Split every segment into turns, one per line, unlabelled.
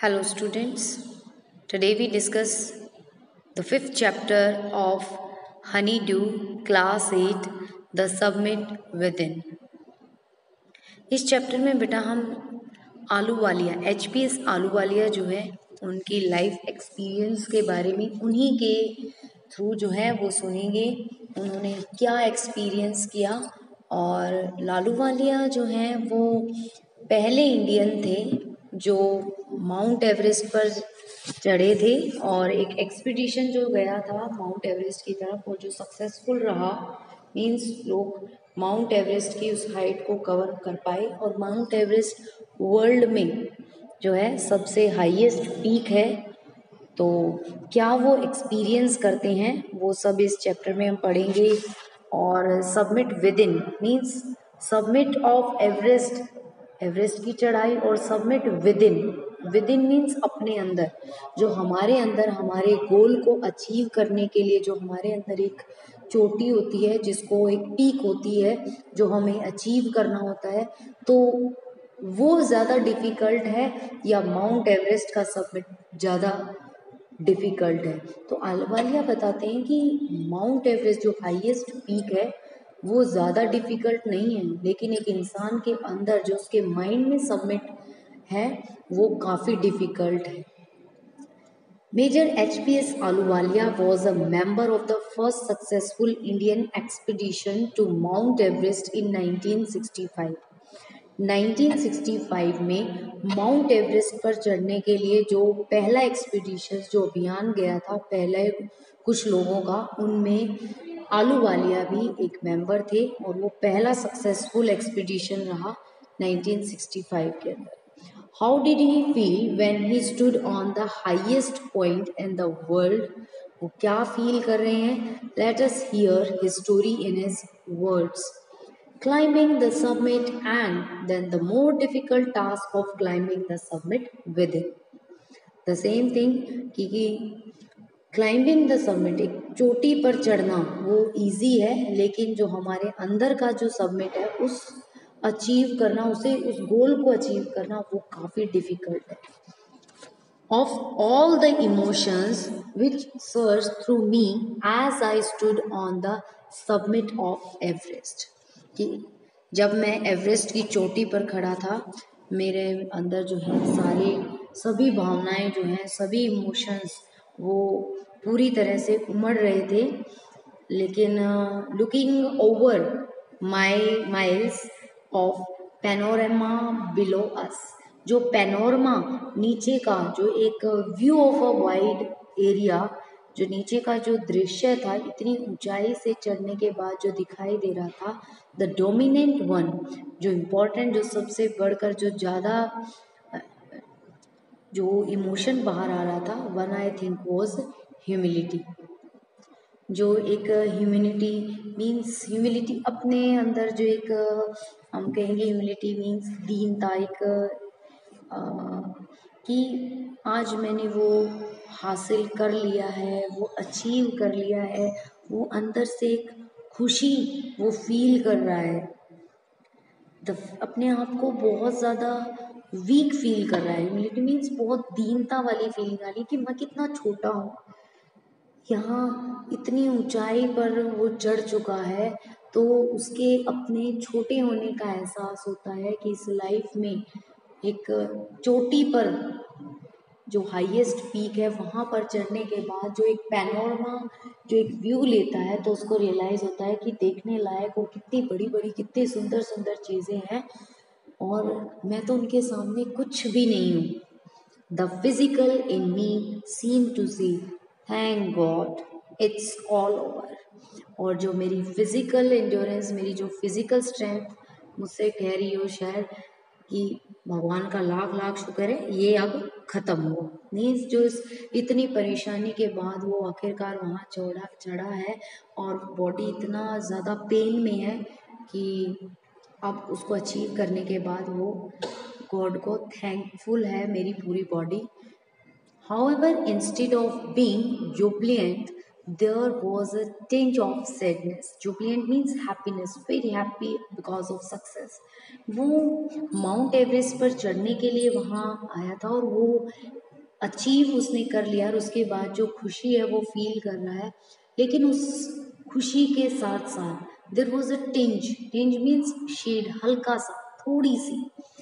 Hello, students. Today we discuss the fifth chapter of Honeydew, Class 8, The Submit Within. इस chapter में बेटा हम Ahluwalia HPS Ahluwalia जो है उनकी लाइफ एक्सपीरियंस के बारे में उन्हीं के थ्रू जो है वो सुनेंगे, उन्होंने क्या एक्सपीरियंस किया। और लालूवालिया जो हैं वो पहले इंडियन थे जो माउंट एवरेस्ट पर चढ़े थे और एक एक्सपीडिशन जो गया था माउंट एवरेस्ट की तरफ वो जो सक्सेसफुल रहा, मीन्स लोग माउंट एवरेस्ट की उस हाइट को कवर कर पाए। और माउंट एवरेस्ट वर्ल्ड में जो है सबसे हाईएस्ट पीक है, तो क्या वो एक्सपीरियंस करते हैं वो सब इस चैप्टर में हम पढ़ेंगे। और summit within means summit of Everest, Everest की चढ़ाई, और सबमिट विद इन मीन्स अपने अंदर, जो हमारे अंदर हमारे गोल को अचीव करने के लिए जो हमारे अंदर एक चोटी होती है, जिसको एक पीक होती है जो हमें अचीव करना होता है, तो वो ज़्यादा डिफ़िकल्ट है या माउंट एवरेस्ट का सबमिट ज़्यादा डिफ़िकल्ट है। तो आलूवालिया बताते हैं कि माउंट एवरेस्ट जो हाईएस्ट पीक है वो ज़्यादा डिफ़िकल्ट नहीं है, लेकिन एक इंसान के अंदर जो उसके माइंड में सबमिट है वो काफ़ी डिफ़िकल्ट है। Major HPS Ahluwalia was a member of the first successful Indian expedition to Mount Everest in 1965. 1965 में माउंट एवरेस्ट पर चढ़ने के लिए जो पहला एक्सपीडिशन जो अभियान गया था पहले कुछ लोगों का, उनमें आलूवालिया भी एक मेंबर थे और वो पहला सक्सेसफुल एक्सपीडिशन रहा 1965 के अंदर। How did he feel when he stood on the highest point in the world? वो क्या फील कर रहे हैं? Let us hear his story in his words. Climbing the summit and then the more difficult task of climbing the summit within. The same thing कि climbing the summit, एक चोटी पर चढ़ना वो इजी है, लेकिन जो हमारे अंदर का जो सबमिट है उस अचीव करना, उसे उस गोल को अचीव करना वो काफ़ी डिफिकल्ट है। Of all the emotions which surged through me as I stood on the summit of Everest, कि जब मैं एवरेस्ट की चोटी पर खड़ा था मेरे अंदर जो है सभी भावनाएं जो हैं, सभी इमोशंस वो पूरी तरह से उमड़ रहे थे। लेकिन looking over miles of panorama below us, जो पैनोरमा नीचे का जो एक view of a wide area, जो नीचे का जो दृश्य था इतनी ऊंचाई से चढ़ने के बाद जो दिखाई दे रहा था, द डोमिनेंट वन, जो इम्पोर्टेंट, जो सबसे बढ़कर जो ज़्यादा जो इमोशन बाहर आ रहा था, one I think was humility. जो एक ह्यूमिलिटी मीन्स ह्यूमिलिटी अपने अंदर जो एक हम कहेंगे ह्यूमिलिटी मीन्स दीनता, एक कि आज मैंने वो हासिल कर लिया है, वो अचीव कर लिया है, वो अंदर से एक खुशी वो फील कर रहा है, अपने आप को बहुत ज़्यादा वीक फील कर रहा है। ह्यूमिलिटी मीन्स बहुत दीनता वाली फीलिंग आ रही कि मैं कितना छोटा हूँ, यहाँ इतनी ऊंचाई पर वो चढ़ चुका है, तो उसके अपने छोटे होने का एहसास होता है कि इस लाइफ में एक चोटी पर जो हाईएस्ट पीक है वहाँ पर चढ़ने के बाद जो एक पैनोरमा, जो एक व्यू लेता है, तो उसको रियलाइज़ होता है कि देखने लायक वो कितनी बड़ी बड़ी, कितनी सुंदर सुंदर चीज़ें हैं और मैं तो उनके सामने कुछ भी नहीं हूँ। The physical in me seem to see thank God it's all over. और जो मेरी फिजिकल एंड्योरेंस, मेरी जो फिजिकल स्ट्रेंथ मुझसे कह रही हो शायद कि भगवान का लाख लाख शुक्र है ये अब ख़त्म हुआ। मीन्स जो इतनी परेशानी के बाद वो आखिरकार वहाँ चढ़ा है और बॉडी इतना ज़्यादा पेन में है कि अब उसको अचीव करने के बाद वो गॉड को थैंकफुल है मेरी पूरी body. However, instead of being jubilant, there was a tinge of sadness. Jubilant means happiness, very happy because of success. वो माउंट एवरेस्ट पर चढ़ने के लिए वहाँ आया था और वो अचीव उसने कर लिया और उसके बाद जो खुशी है वो फील कर रहा है, लेकिन उस खुशी के साथ साथ there was a tinge means shade, हल्का सा, थोड़ी सी,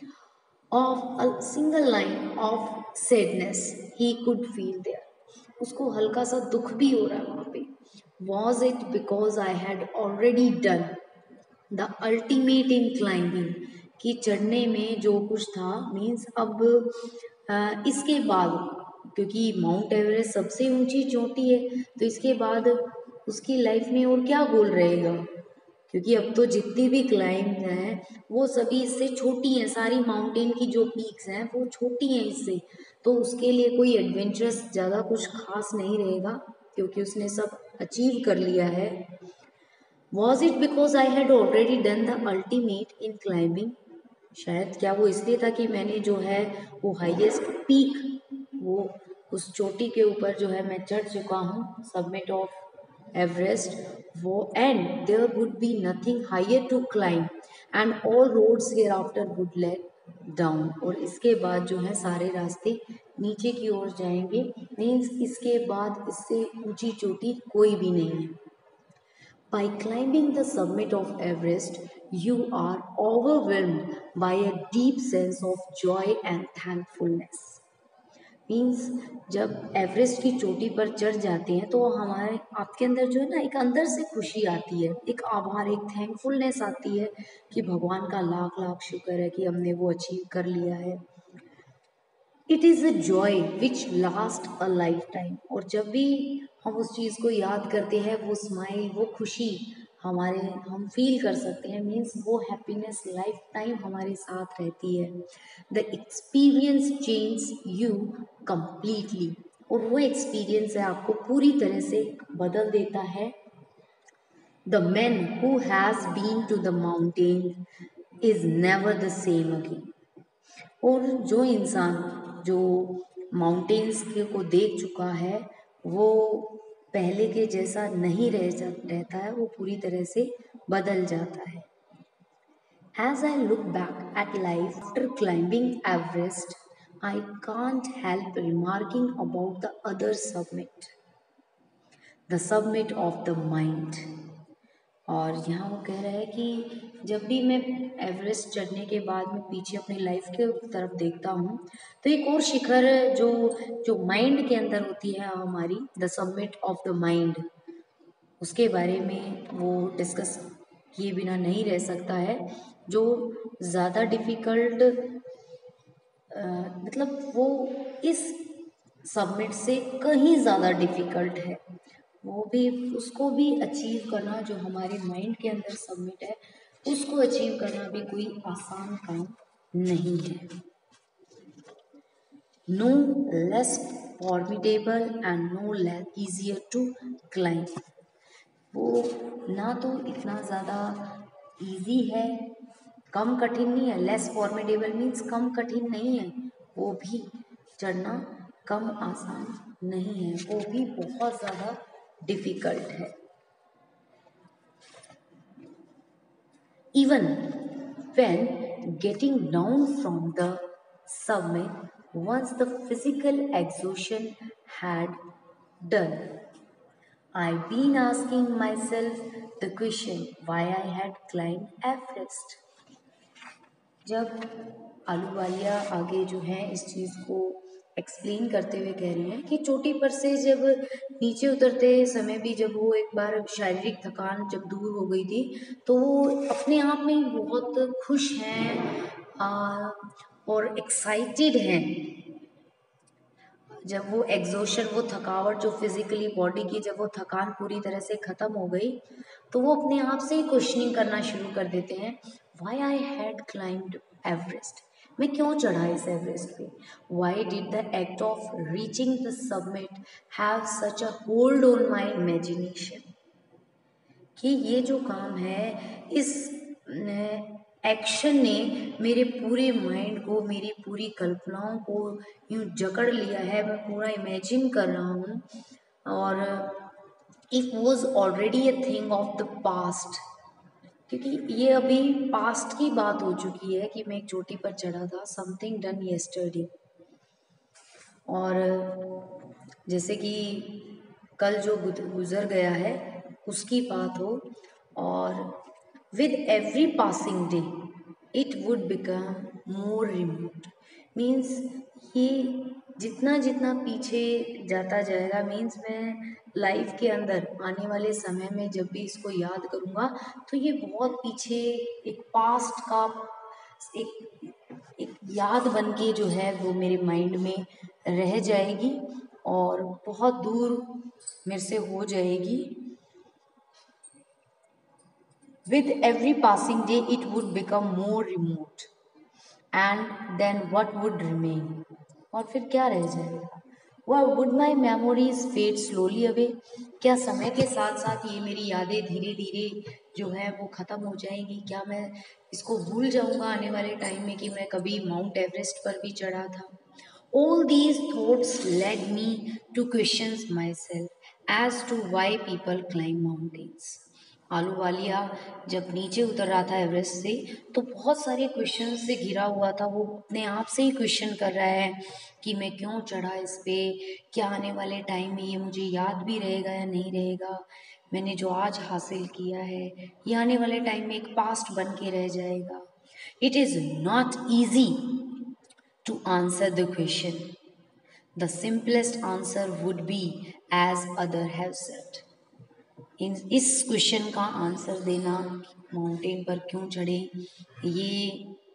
of a single line of sadness he could feel there, उसको हल्का सा दुख भी हो रहा है वहाँ पे. Was it because I had already done the ultimate in climbing, कि चढ़ने में जो कुछ था मीन्स अब इसके बाद, क्योंकि माउंट एवरेस्ट सबसे ऊंची चोटी है, तो इसके बाद उसकी लाइफ में और क्या गोल रहेगा, क्योंकि अब तो जितनी भी क्लाइंब हैं वो सभी इससे छोटी हैं, सारी माउंटेन की जो पीक्स हैं वो छोटी हैं इससे, तो उसके लिए कोई एडवेंचरस ज़्यादा कुछ खास नहीं रहेगा क्योंकि उसने सब अचीव कर लिया है. Was it because I had already done the ultimate in climbing, शायद क्या वो इसलिए था कि मैंने जो है वो हाईएस्ट पीक, वो उस चोटी के ऊपर जो है मैं चढ़ चुका हूँ, सबमिट ऑफ एवरेस्ट, वो, and there would be nothing higher to climb and all roads hereafter would lead down, और इसके बाद जो है सारे रास्ते नीचे की ओर जाएंगे, मीन्स इसके बाद इससे ऊंची चोटी कोई भी नहीं है. By climbing the summit of Everest, you are overwhelmed by a deep sense of joy and thankfulness. Means जब एवरेस्ट की चोटी पर चढ़ जाते हैं तो हमारे आपके अंदर जो है ना एक अंदर से खुशी आती है, एक आभार, एक थैंकफुलनेस आती है कि भगवान का लाख लाख शुक्र है कि हमने वो अचीव कर लिया है. It is a joy which last a lifetime, और जब भी हम उस चीज़ को याद करते हैं वो स्माइल, वो खुशी हमारे हम फील कर सकते हैं, मीन्स वो हैप्पीनेस लाइफ टाइम हमारे साथ रहती है. The experience change you completely, और वो एक्सपीरियंस है आपको पूरी तरह से बदल देता है. The man who has been to the mountain is never the same again, और जो इंसान जो माउंटेन्स के को देख चुका है वो पहले के जैसा नहीं रहता है, वो पूरी तरह से बदल जाता है. As I look back at life after climbing Everest, I can't help remarking about the other summit, the summit of the mind. और यहाँ वो कह रहा है कि जब भी मैं एवरेस्ट चढ़ने के बाद में पीछे अपनी लाइफ के तरफ देखता हूँ तो एक और शिखर जो जो माइंड के अंदर होती है हमारी, the summit of the mind, उसके बारे में वो डिस्कस किए बिना नहीं रह सकता है, जो ज़्यादा डिफ़िकल्ट, मतलब वो इस सबमिट से कहीं ज़्यादा डिफ़िकल्ट है, वो भी उसको भी अचीव करना, जो हमारे माइंड के अंदर सबमिट है उसको अचीव करना भी कोई आसान काम नहीं है. No less formidable and no less easier to climb, वो ना तो इतना ज़्यादा इजी है, कम कठिन नहीं है, लेस फॉर्मिडेबल मीन्स कम कठिन नहीं है, वो भी चढ़ना कम आसान नहीं है, वो भी बहुत ज़्यादा डिफ़िकल्ट है. Even when getting down from the summit, once the physical exhaustion had done, I've been asking myself the question why I had climbed Everest. जब आलूवालिया आगे जो है इस चीज़ को एक्सप्लेन करते हुए कह रहे हैं कि चोटी पर से जब नीचे उतरते समय भी जब वो एक बार शारीरिक थकान जब दूर हो गई थी तो वो अपने आप में ही बहुत खुश हैं और एक्साइटेड हैं. जब वो एग्जॉशन, वो थकावट जो फिजिकली बॉडी की, जब वो थकान पूरी तरह से ख़त्म हो गई तो वो अपने आप से ही क्वेश्चनिंग करना शुरू कर देते हैं, why I had climbed Everest, मैं क्यों चढ़ा इस एवरेस्ट पे, why did the act of reaching the summit have such a hold on my imagination, कि ये जो काम है इस एक्शन ने मेरे पूरे माइंड को, मेरी पूरी कल्पनाओं को यूँ जकड़ लिया है, मैं पूरा इमेजिन कर रहा हूँ, और if was already a thing of the past, क्योंकि ये अभी पास्ट की बात हो चुकी है कि मैं एक चोटी पर चढ़ा था, समथिंग डन येस्टरडे। और जैसे कि कल जो गुजर गया है उसकी बात हो, और with every passing day it would become more remote. Means ये जितना जितना पीछे जाता जाएगा, मीन्स मैं लाइफ के अंदर आने वाले समय में जब भी इसको याद करूँगा तो ये बहुत पीछे एक पास्ट का एक एक याद बन के जो है वो मेरे माइंड में रह जाएगी और बहुत दूर मेरे से हो जाएगी। With every passing day it would become more remote and then what would remain, और फिर क्या रह जाएगा। Would my memories fade slowly away, क्या समय के साथ साथ ये मेरी यादें धीरे धीरे जो है वो ख़त्म हो जाएंगी, क्या मैं इसको भूल जाऊंगा आने वाले टाइम में कि मैं कभी माउंट एवरेस्ट पर भी चढ़ा था। All these thoughts led me to question myself as to why people climb mountains. आलू वालिया जब नीचे उतर रहा था एवरेस्ट से तो बहुत सारे क्वेश्चन से घिरा हुआ था। वो अपने आप से ही क्वेश्चन कर रहा है कि मैं क्यों चढ़ा इस पे, क्या आने वाले टाइम में ये मुझे याद भी रहेगा या नहीं रहेगा, मैंने जो आज हासिल किया है ये आने वाले टाइम में एक पास्ट बन के रह जाएगा। It is not easy to answer the question. The simplest answer would be as other have said. इस क्वेश्चन का आंसर देना, माउंटेन पर क्यों चढ़े, ये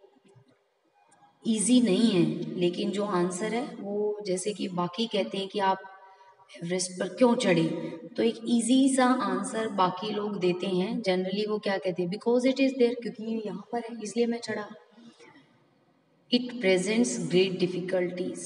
इजी नहीं है, लेकिन जो आंसर है वो जैसे कि बाकी कहते हैं कि आप एवरेस्ट पर क्यों चढ़े, तो एक इजी सा आंसर बाकी लोग देते हैं। जनरली वो क्या कहते हैं, बिकॉज इट इज़ देयर, क्योंकि ये यहाँ पर है इसलिए मैं चढ़ा। इट प्रेजेंट्स ग्रेट डिफ़िकल्टीज,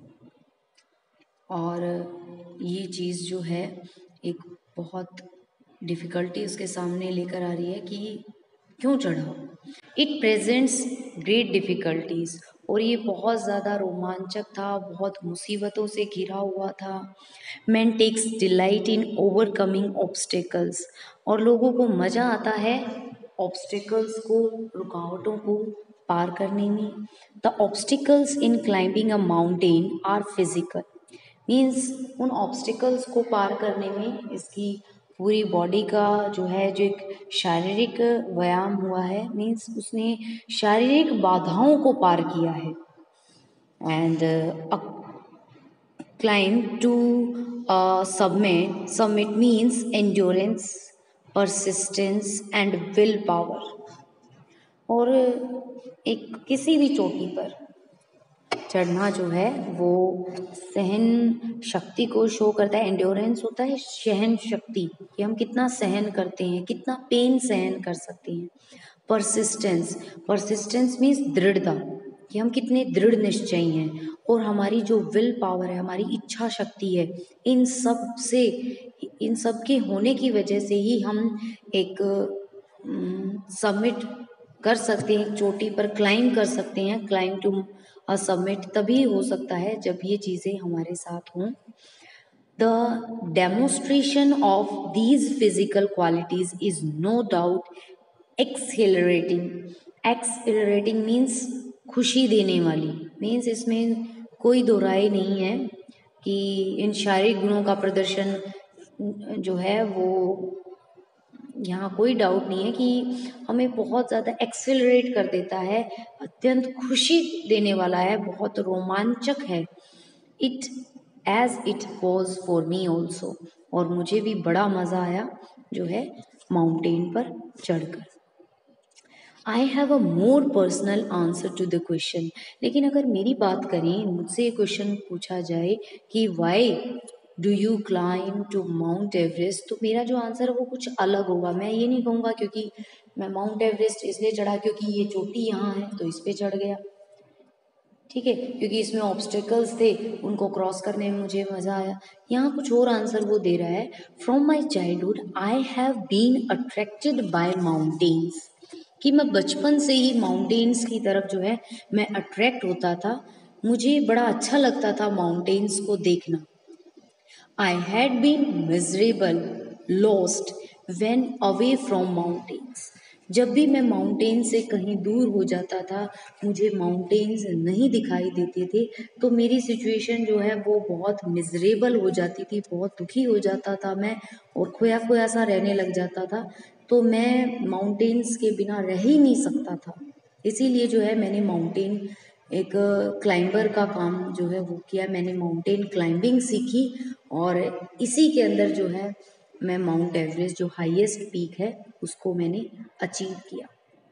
और ये चीज़ जो है एक बहुत डिफ़िकल्टी उसके सामने लेकर आ रही है कि क्यों चढ़ा। इट प्रेजेंट्स ग्रेट डिफ़िकल्टीज, और ये बहुत ज़्यादा रोमांचक था, बहुत मुसीबतों से घिरा हुआ था। Man takes delight in overcoming obstacles, और लोगों को मज़ा आता है ऑब्स्टेकल्स को, रुकावटों को पार करने में। The obstacles in climbing a mountain are physical, means उन ऑब्स्टिकल्स को पार करने में इसकी पूरी बॉडी का जो है जो एक शारीरिक व्यायाम हुआ है, मीन्स उसने शारीरिक बाधाओं को पार किया है। And climb to summit means endurance, persistence and will power। और एक किसी भी चोटी पर चढ़ना जो है वो सहन शक्ति को शो करता है। एंड्योरेंस होता है सहन शक्ति, कि हम कितना सहन करते हैं, कितना पेन सहन कर सकते हैं। परसिस्टेंस, परसिस्टेंस मीन्स दृढ़ता, कि हम कितने दृढ़ निश्चयी हैं, और हमारी जो विल पावर है, हमारी इच्छा शक्ति है, इन सब के होने की वजह से ही हम एक सबमिट कर सकते हैं, चोटी पर क्लाइंब कर सकते हैं। क्लाइंब टू अ सबमिट तभी हो सकता है जब ये चीज़ें हमारे साथ हों। The demonstration of these physical qualities is no doubt exhilarating। exhilarating means खुशी देने वाली, मीन्स इसमें कोई दो राय नहीं है कि इन शारीरिक गुणों का प्रदर्शन जो है वो यहाँ कोई डाउट नहीं है कि हमें बहुत ज़्यादा एक्सेलरेट कर देता है, अत्यंत खुशी देने वाला है, बहुत रोमांचक है। It as it was for me also, और मुझे भी बड़ा मज़ा आया जो है माउंटेन पर चढ़कर। I have a more personal answer to the question, लेकिन अगर मेरी बात करें, मुझसे ये क्वेश्चन पूछा जाए कि why do you climb to mount Everest, तो मेरा जो आंसर है वो कुछ अलग होगा। मैं ये नहीं कहूँगा क्योंकि मैं माउंट एवरेस्ट इसलिए चढ़ा क्योंकि ये चोटी यहाँ है तो इस पर चढ़ गया, ठीक है, क्योंकि इसमें ऑब्स्टेकल्स थे उनको क्रॉस करने में मुझे मज़ा आया। यहाँ कुछ और आंसर वो दे रहा है। From my childhood I have been attracted by mountains, कि मैं बचपन से ही माउंटेन्स की तरफ जो है मैं अट्रैक्ट होता था, मुझे बड़ा अच्छा लगता था माउंटेन्स को देखना। I had been miserable lost when away from mountains. जब भी मैं माउंटेन से कहीं दूर हो जाता था, मुझे माउंटेन्स नहीं दिखाई देते थे, तो मेरी सिचुएशन जो है वो बहुत मिजरेबल हो जाती थी, बहुत दुखी हो जाता था मैं, और खोया खोया सा रहने लग जाता था। तो मैं माउंटेन्स के बिना रह ही नहीं सकता था। इसीलिए जो है मैंने माउंटेन एक क्लाइंबर का काम जो है वो किया, मैंने माउंटेन क्लाइंबिंग सीखी, और इसी के अंदर जो है मैं माउंट एवरेस्ट जो हाईएस्ट पीक है उसको मैंने अचीव किया।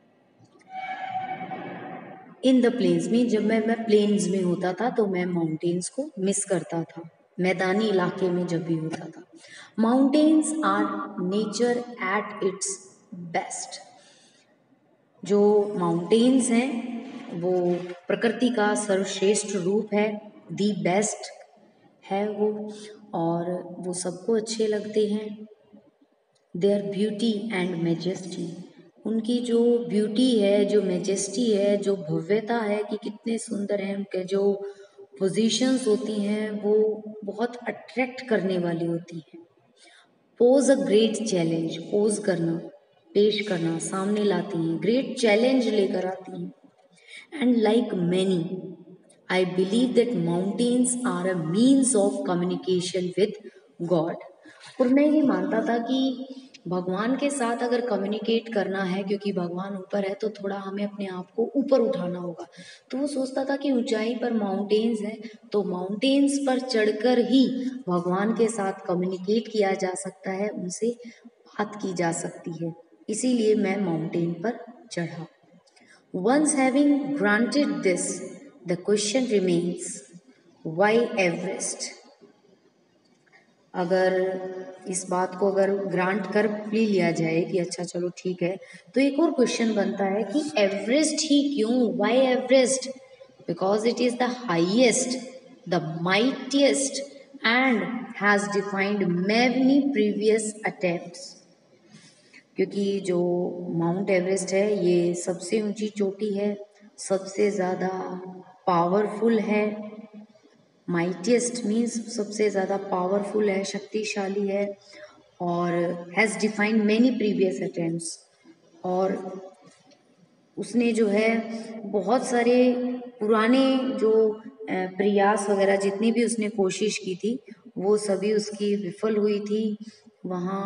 इन द प्लेन्स में, जब मैं प्लेन्स में होता था तो मैं माउंटेन्स को मिस करता था, मैदानी इलाके में जब भी होता था। Mountains are nature at its best. जो माउंटेन्स हैं वो प्रकृति का सर्वश्रेष्ठ रूप है, दी बेस्ट है वो, और वो सबको अच्छे लगते हैं। देयर ब्यूटी एंड मेजेस्टी, उनकी जो ब्यूटी है, जो मेजेस्टी है, जो भव्यता है कि कितने सुंदर हैं, उनके जो पोजीशंस होती हैं वो बहुत अट्रैक्ट करने वाली होती हैं। Pose a great challenge, pose करना, पेश करना, सामने लाती हैं, ग्रेट चैलेंज लेकर आती हैं। And like many I believe that mountains are a means of communication with God. और मैं ये मानता था कि भगवान के साथ अगर कम्युनिकेट करना है, क्योंकि भगवान ऊपर है तो थोड़ा हमें अपने आप को ऊपर उठाना होगा, तो वो सोचता था कि ऊंचाई पर माउंटेन्स हैं, तो माउंटेन्स पर चढ़कर ही भगवान के साथ कम्युनिकेट किया जा सकता है, उनसे बात की जा सकती है। इसीलिए मैं माउंटेन पर चढ़ा। Once having granted this, the question remains, why Everest? अगर इस बात को अगर ग्रांट कर भी लिया जाए कि अच्छा चलो ठीक है, तो एक और क्वेश्चन बनता है कि एवरेस्ट ही क्यों, why Everest? Because it is the highest, the mightiest and has defied many previous attempts. क्योंकि जो माउंट एवरेस्ट है ये सबसे ऊंची चोटी है, सबसे ज़्यादा पावरफुल है, माइटिएस्ट मीन्स सबसे ज़्यादा पावरफुल है, शक्तिशाली है, और has defied many previous attempts, और उसने जो है बहुत सारे पुराने जो प्रयास वगैरह जितनी भी उसने कोशिश की थी वो सभी उसकी विफल हुई थी। वहाँ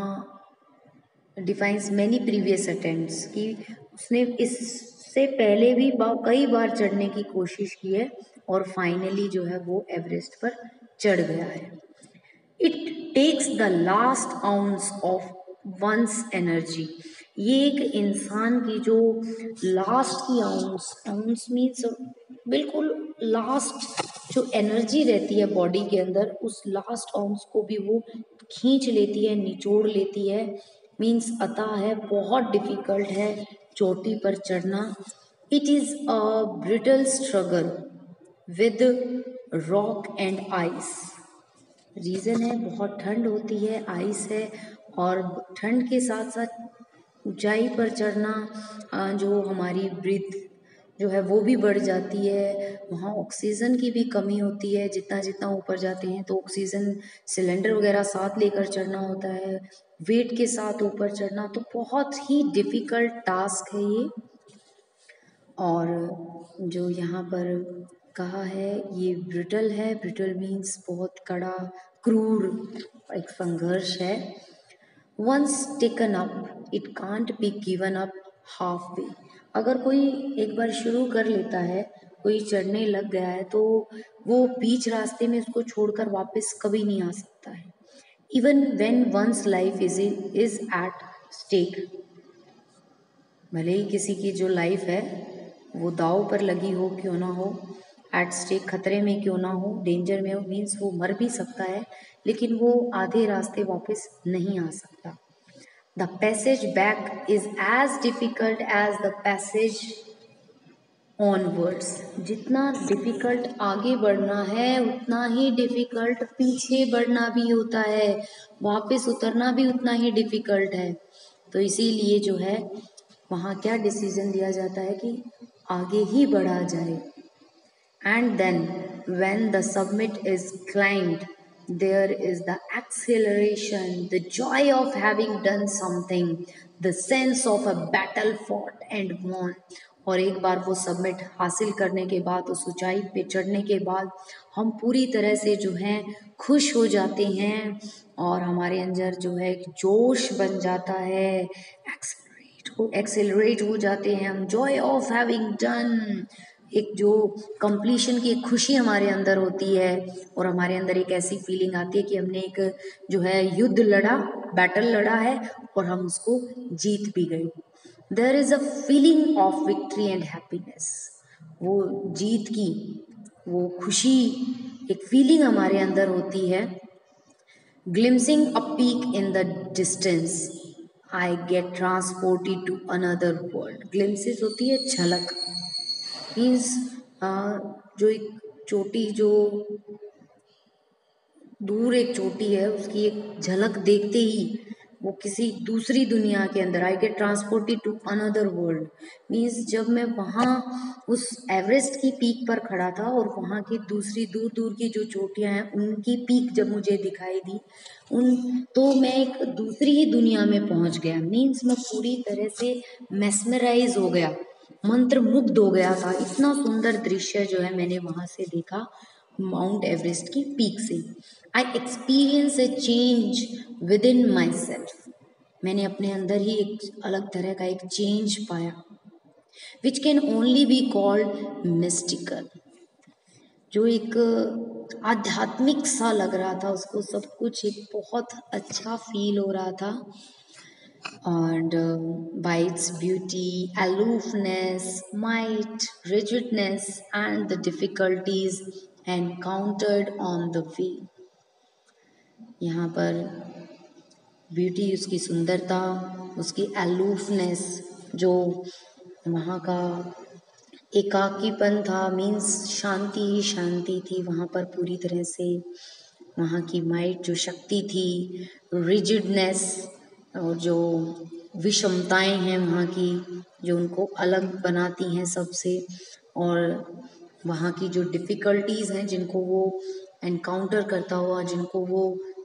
डिफाइंस मैनी प्रीवियस अटेम्प्ट्स कि उसने इससे पहले भी कई बार चढ़ने की कोशिश की है, और फाइनली जो है वो एवरेस्ट पर चढ़ गया है। It takes the last ounce of one's energy, ये एक इंसान की जो लास्ट की आउंस मीन्स बिल्कुल लास्ट जो एनर्जी रहती है बॉडी के अंदर, उस लास्ट आउंस को भी वो खींच लेती है, निचोड़ लेती है। मीन्स अतः है, बहुत डिफिकल्ट है चोटी पर चढ़ना। It is a brutal struggle with rock and ice. Reason है बहुत ठंड होती है, आइस है, और ठंड के साथ साथ ऊंचाई पर चढ़ना जो हमारी ब्रीथ जो है वो भी बढ़ जाती है। वहाँ ऑक्सीजन की भी कमी होती है, जितना जितना ऊपर जाते हैं तो ऑक्सीजन सिलेंडर वगैरह साथ लेकर चढ़ना होता है, वेट के साथ ऊपर चढ़ना, तो बहुत ही डिफ़िकल्ट टास्क है ये। और जो यहाँ पर कहा है ये ब्रिटल है, ब्रिटल मीन्स बहुत कड़ा, क्रूर एक संघर्ष है। Once taken up it can't be given up halfway. अगर कोई एक बार शुरू कर लेता है, कोई चढ़ने लग गया है, तो वो बीच रास्ते में उसको छोड़कर वापस कभी नहीं आ सकता है। Even when one's life is at stake, भले ही किसी की जो लाइफ है वो दाव पर लगी हो क्यों ना हो, एट स्टेक खतरे में क्यों ना हो, डेंजर में हो, मीन्स वो मर भी सकता है, लेकिन वो आधे रास्ते वापस नहीं आ सकता। The passage back is as difficult as the passage onwards. जितना डिफिकल्ट आगे बढ़ना है उतना ही डिफिकल्ट पीछे बढ़ना भी होता है, वापस उतरना भी उतना ही डिफिकल्ट है। तो इसीलिए जो है वहाँ क्या डिसीजन लिया जाता है कि आगे ही बढ़ा जाए। And then when the summit is climbed there is the acceleration, the joy of having done something, the sense of a battle fought and won. और एक बार वो सबमिट हासिल करने के बाद, उस ऊंचाई पे चढ़ने के बाद हम पूरी तरह से जो है खुश हो जाते हैं और हमारे अंदर जो है एक जोश बन जाता है, एक्सेलरेट हो जाते हैं हम, जॉय ऑफ हैविंग डन, एक जो कंप्लीशन की एक खुशी हमारे अंदर होती है और हमारे अंदर एक ऐसी फीलिंग आती है कि हमने एक जो है युद्ध लड़ा, बैटल लड़ा है और हम उसको जीत भी गए. There is a feeling of victory and happiness. वो जीत की वो खुशी, एक फीलिंग हमारे अंदर होती है. Glimpsing a peak in the distance, I get transported to another world. Glimpses होती है झलक, मीन्स जो एक चोटी, जो दूर एक चोटी है, उसकी एक झलक देखते ही वो किसी दूसरी दुनिया के अंदर, I get transported to another world. Means जब मैं वहाँ उस एवरेस्ट की पीक पर खड़ा था और वहाँ की दूसरी दूर दूर की जो चोटियाँ हैं उनकी पीक जब मुझे दिखाई दी, तो मैं एक दूसरी ही दुनिया में पहुँच गया. मीन्स मैं पूरी तरह से मेस्मराइज हो गया, मंत्र मुग्ध हो गया था. इतना सुंदर दृश्य जो है मैंने वहां से देखा माउंट एवरेस्ट की पीक से. I experience a change within myself. मैंने अपने अंदर ही एक अलग तरह का एक चेंज पाया, which can only be called mystical. जो एक आध्यात्मिक सा लग रहा था, उसको सब कुछ एक बहुत अच्छा फील हो रहा था. And by its beauty, aloofness, might, rigidness, and the difficulties encountered on the way. यहाँ पर ब्यूटी, उसकी सुंदरता, उसकी अलूफनेस, जो वहाँ का एकाकीपन था, मीन्स शांति ही शांति थी वहाँ पर पूरी तरह से. वहाँ की माइट, जो शक्ति थी, रिजिडनेस, और जो विषमताएं हैं वहाँ की, जो उनको अलग बनाती हैं सबसे, और वहाँ की जो डिफ़िकल्टीज़ हैं जिनको वो एनकाउंटर करता हुआ, जिनको वो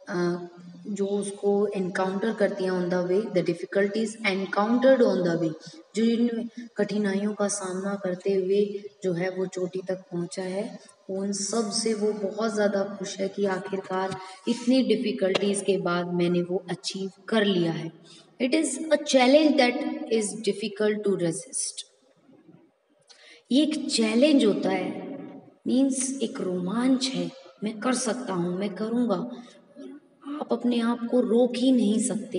जो उसको एनकाउंटर करती हैं on the way, the difficulties encountered on the way, जो इन कठिनाइयों का सामना करते हुए जो है वो चोटी तक पहुंचा है, उन सब से वो बहुत ज़्यादा खुश है कि आखिरकार इतनी डिफ़िकल्टीज के बाद मैंने वो अचीव कर लिया है. It is a challenge that is difficult to resist. ये एक चैलेंज होता है, मीन्स एक रोमांच है, मैं कर सकता हूँ, मैं करूँगा, आप अपने आप को रोक ही नहीं सकते.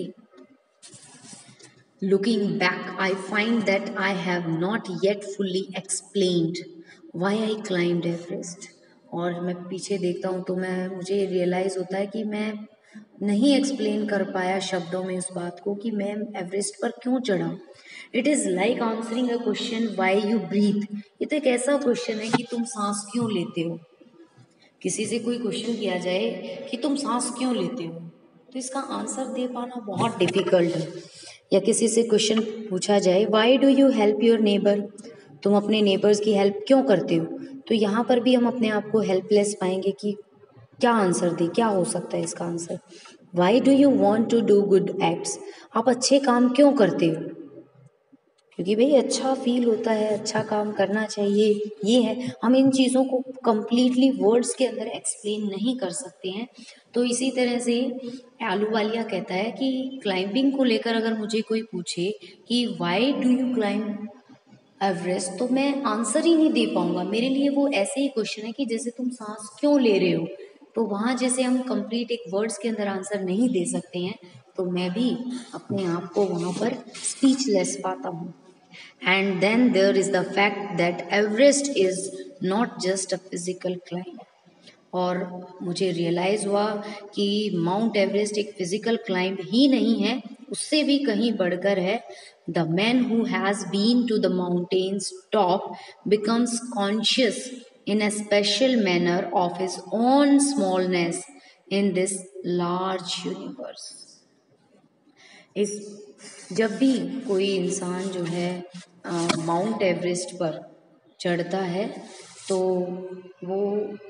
Looking back, I find that I have not yet fully explained why I climbed Everest. और मैं पीछे देखता हूँ तो मुझे रियलाइज़ होता है कि मैं नहीं एक्सप्लेन कर पाया शब्दों में उस बात को कि मैं एवरेस्ट पर क्यों चढ़ा. It is like answering a question why you breathe. ये तो एक ऐसा क्वेश्चन है कि तुम सांस क्यों लेते हो. किसी से कोई क्वेश्चन किया जाए कि तुम सांस क्यों लेते हो, तो इसका आंसर दे पाना बहुत डिफिकल्ट है. या किसी से क्वेश्चन पूछा जाए why do you help your neighbour, तुम अपने नेबर्स की हेल्प क्यों करते हो, तो यहाँ पर भी हम अपने आप को हेल्पलेस पाएंगे कि क्या आंसर दे, क्या हो सकता है इसका answer. Why do you want to do good acts, आप अच्छे काम क्यों करते हो, क्योंकि भाई अच्छा फील होता है, अच्छा काम करना चाहिए, ये है. हम इन चीज़ों को कंप्लीटली वर्ड्स के अंदर एक्सप्लेन नहीं कर सकते हैं. तो इसी तरह से आलू वालिया कहता है कि क्लाइंबिंग को लेकर अगर मुझे कोई पूछे कि why do you climb Everest, तो मैं आंसर ही नहीं दे पाऊंगा. मेरे लिए वो ऐसे ही क्वेश्चन है कि जैसे तुम सांस क्यों ले रहे हो, तो वहाँ जैसे हम कंप्लीट एक वर्ड्स के अंदर आंसर नहीं दे सकते हैं, तो मैं भी अपने आप को वहाँ पर स्पीचलेस पाता हूँ. And then there is the fact that Everest is not just a physical climb. और मुझे रियलाइज़ हुआ कि माउंट एवरेस्ट एक फिजिकल क्लाइंब ही नहीं है, उससे भी कहीं बढ़कर है. The man who has been to the mountain's top becomes conscious in a special manner of his own smallness in this large universe. इस जब भी कोई इंसान जो है माउंट एवरेस्ट पर चढ़ता है तो वो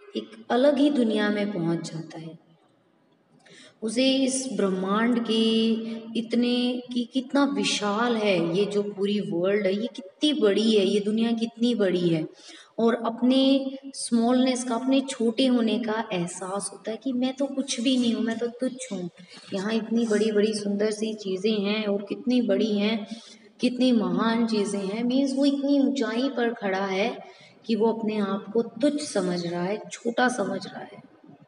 एक अलग ही दुनिया में पहुंच जाता है। उसे इस ब्रह्मांड के इतने कि कितना विशाल है ये जो पूरी वर्ल्ड है, ये कितनी बड़ी है, ये दुनिया कितनी बड़ी है, और अपने स्मॉलनेस का, अपने छोटे होने का एहसास होता है कि मैं तो कुछ भी नहीं हूँ, मैं तो तुच्छ हूँ। यहाँ इतनी बड़ी बड़ी सुंदर सी चीज़ें हैं और कितनी बड़ी हैं, कितनी महान चीज़ें हैं। मीन्स वो इतनी ऊंचाई पर खड़ा है कि वो अपने आप को तुच्छ समझ रहा है, छोटा समझ रहा है।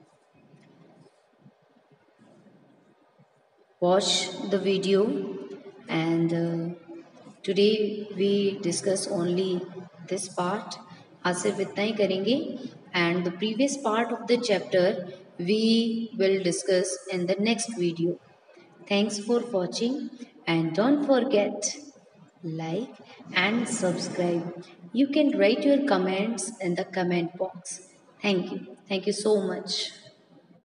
Watch the video, and today we discuss only this part. आज सिर्फ इतना ही करेंगे, and the previous part of the chapter we will discuss in the next video. Thanks for watching, and don't forget like and subscribe. You can write your comments in the comment box. Thank you so much.